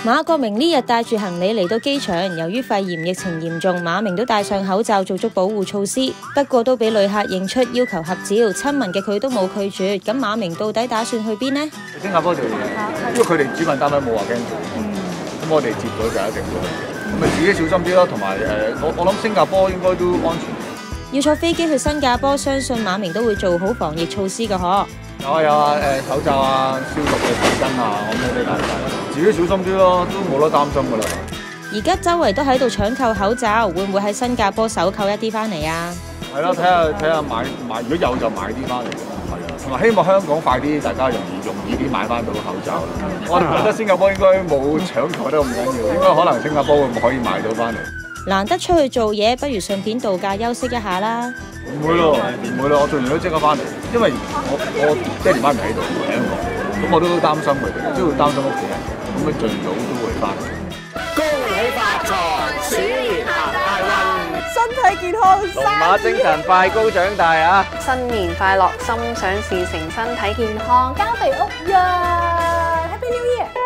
馬國明呢日帶住行李嚟到機場，由於肺炎疫情嚴重，馬明都戴上口罩做足保護措施。不過都俾旅客認出要求合照，親民嘅佢都冇拒絕。咁馬明到底打算去邊呢？ 新加坡做嘢，因為佢哋主辦單位冇話驚做，咁我哋接咗就一定會去嘅。咁咪自己小心啲咯，同埋我諗新加坡應該都安全。 要坐飛機去新加坡，相信馬明都會做好防疫措施㗎嗬。 有啊，口罩啊、消毒嘅紙巾啊，我咩都帶晒，自己小心啲咯，都冇得擔心噶啦。 而家周圍都喺度搶購口罩，會唔會喺新加坡手購一啲翻嚟啊？ 係咯，睇下買，如果有就買啲翻嚟咯。係啊，同埋希望香港快啲，大家容易啲買翻到口罩啦。我哋覺得新加坡應該冇搶購得咁緊要，應該可能新加坡會可以買到翻嚟。 難得出去做嘢，不如順便度假休息一下啦。 唔會咯，我做完都即刻翻嚟，因為我爹哋媽咪喺度喺香港，咁我都擔心佢哋，都會擔心屋企人，咁佢盡早都會翻嚟。 恭喜發財，鼠年行大運， 身體健康， 龍馬精神，快高長大啊！ 新年快樂，心想事成，身體健康， 交地屋呀！Happy New Year！